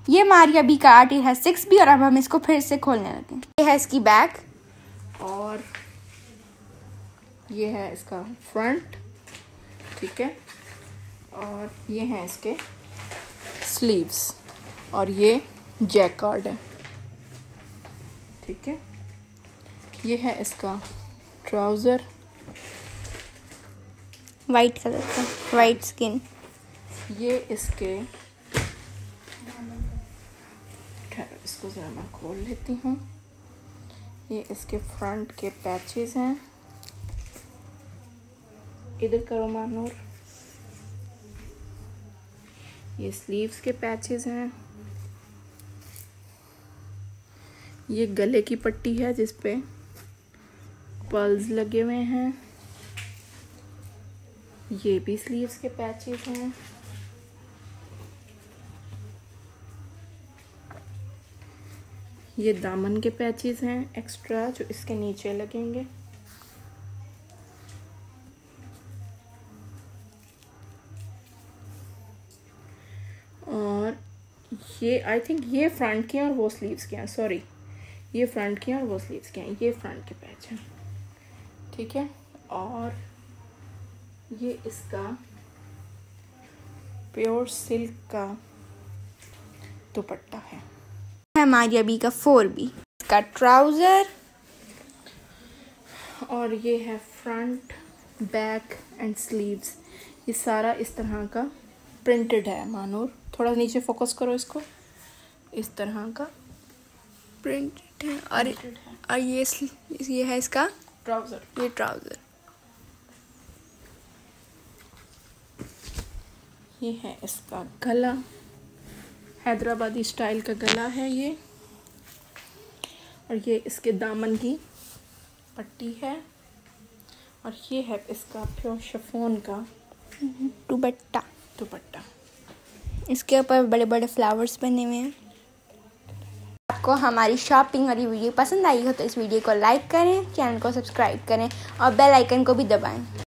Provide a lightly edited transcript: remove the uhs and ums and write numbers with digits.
ये मारिया बी का आर्टिकल है 6B और अब हम इसको फिर से खोलने लगे। ये है इसकी बैक और ये है इसका फ्रंट, ठीक है। और ये हैं इसके स्लीव्स और ये जैकार्ड है, ठीक है। ये है इसका ट्राउज़र वाइट कलर का, वाइट स्किन। ये इसके, इसको ज़रा मैं खोल लेती हूँ। ये इसके फ्रंट के पैचेस हैं, इधर करो मानूर। ये स्लीव्स के पैचेस हैं। ये गले की पट्टी है जिस पे पर्ल्स लगे हुए हैं। ये भी स्लीव्स के पैचेस हैं। ये दामन के पैचेस हैं एक्स्ट्रा जो इसके नीचे लगेंगे। और ये आई थिंक ये फ्रंट के हैं और वो स्लीव्स के हैं, सॉरी ये फ्रंट के हैं और वो स्लीव्स के हैं। ये फ्रंट के पैच हैं, ठीक है। और ये इसका प्योर सिल्क का दुपट्टा है। मारिया बी का 4B, इसका ट्राउज़र। और ये है फ्रंट, बैक एंड स्लीव्स। ये सारा इस तरह का प्रिंटेड है मानूर। थोड़ा नीचे फोकस करो इसको। इस तरह का प्रिंटेड है। और ये है इसका ट्राउज़र, ये ट्राउज़र। ये है इसका गला, हैदराबादी स्टाइल का गला है ये। और ये इसके दामन की पट्टी है। और ये है इसका प्योर शिफॉन का दुपट्टा। इसके ऊपर बड़े बड़े फ्लावर्स बने हुए हैं। आपको हमारी शॉपिंग और ये वीडियो पसंद आई हो तो इस वीडियो को लाइक करें, चैनल को सब्सक्राइब करें और बेल आइकन को भी दबाएं।